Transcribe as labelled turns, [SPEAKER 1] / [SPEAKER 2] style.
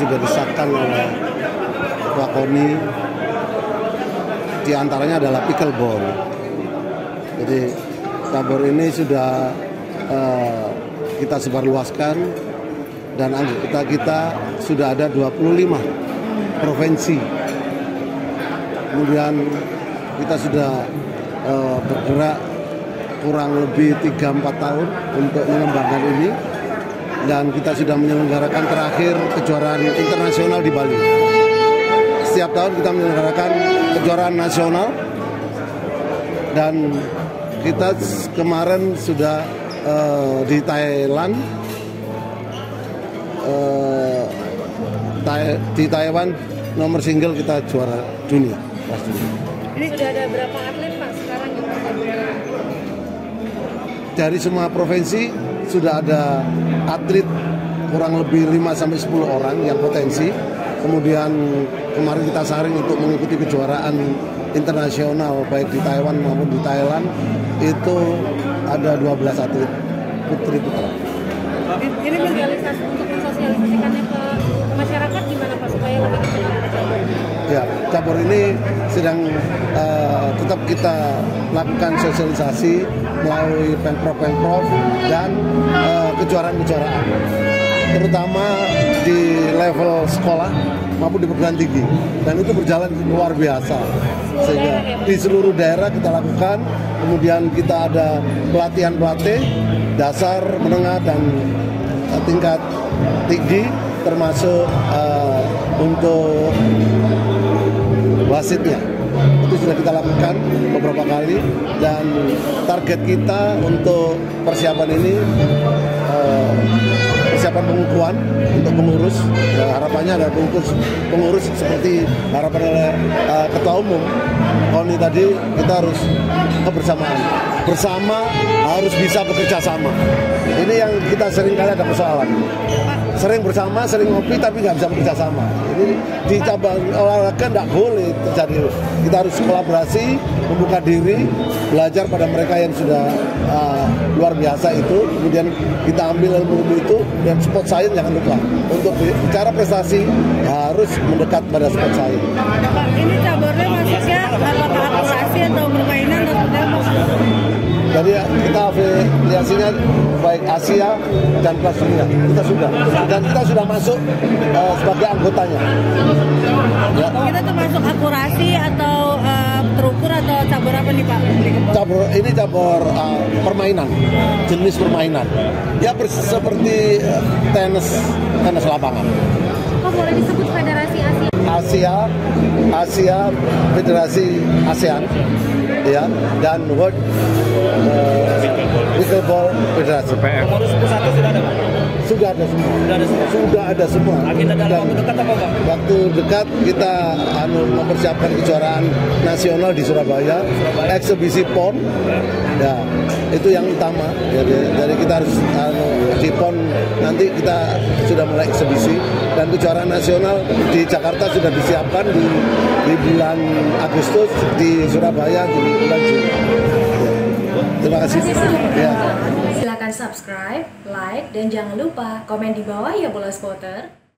[SPEAKER 1] sudah disahkan oleh Ketua KONI. Di antaranya adalah pickleball. Jadi cabur ini sudah kita sebarluaskan dan anggota kita sudah ada 25 provinsi. Kemudian kita sudah bergerak kurang lebih 3-4 tahun untuk mengembangkan ini, dan kita sudah menyelenggarakan terakhir kejuaraan internasional di Bali. Setiap tahun kita menyelenggarakan kejuaraan nasional, dan kita kemarin sudah di Thailand, di Taiwan nomor single kita juara dunia.
[SPEAKER 2] Ini sudah ada berapa atlet Pak sekarang yang bergabung?
[SPEAKER 1] Dari semua provinsi sudah ada atlet kurang lebih 5-10 orang yang potensi. Kemudian kemarin kita saring untuk mengikuti kejuaraan internasional baik di Taiwan maupun di Thailand, itu ada 12 atlet putri putra.
[SPEAKER 2] Ini menrealisasi untuk mensosialisasikannya ke masyarakat gimana Pak supaya lebih dikenal cabur?
[SPEAKER 1] Ya, cabur ini sedang tetap kita lakukan sosialisasi melalui pemprov dan kejuaraan-kejuaraan, terutama di level sekolah maupun di perguruan tinggi, dan itu berjalan luar biasa. Sehingga di seluruh daerah kita lakukan. Kemudian kita ada pelatihan-pelatih dasar, menengah, dan tingkat tinggi, termasuk untuk wasitnya. Itu sudah kita lakukan beberapa kali, dan target kita untuk persiapan ini persiapan pengukuhan untuk pengurus. Harapannya ada pengurus seperti harapan oleh Ketua Umum KONI tadi. Kita harus kebersamaan, bersama harus bisa bekerja sama. Ini yang kita sering kali ada persoalan, sering bersama, sering ngopi tapi nggak bisa bekerja sama. Ini di cabang olahraga nggak boleh terjadi. Kita harus kolaborasi, membuka diri, belajar pada mereka yang sudah luar biasa itu. Kemudian kita ambil ilmu itu, dan sport science jangan lupa. Untuk bicara prestasi harus mendekat pada sport science.
[SPEAKER 2] Pak, ini caburnya masuknya apakah akurasi atau permainan atau seperti apa?
[SPEAKER 1] Jadi kita afiliasinya baik Asia dan kelas dunia. Kita sudah, dan kita sudah masuk sebagai anggotanya. Ya.
[SPEAKER 2] Kita termasuk akurasi atau terukur atau cabur apa nih Pak?
[SPEAKER 1] Cabur ini cabur permainan, jenis permainan. Ya seperti tenis lapangan.
[SPEAKER 2] Kok boleh disebut Federasi
[SPEAKER 1] Asia, Federasi ASEAN, ya, dan World Pickleball Federasi.
[SPEAKER 3] Pengurus pusat sudah ada Pak?
[SPEAKER 1] Sudah ada semua.
[SPEAKER 3] Agenda dalam waktu dekat apa Pak?
[SPEAKER 1] Waktu dekat kita mempersiapkan kejuaraan nasional di Surabaya, eksebisi PON. Ya, itu yang utama. Jadi kita harus di PON nanti kita sudah mulai eksebisi, dan kejuaraan nasional di Jakarta sudah disiapkan di bulan Agustus, di Surabaya di bulan Juni. Terima kasih. Ya.
[SPEAKER 4] Silakan subscribe, like, dan jangan lupa komen di bawah ya bola spotter.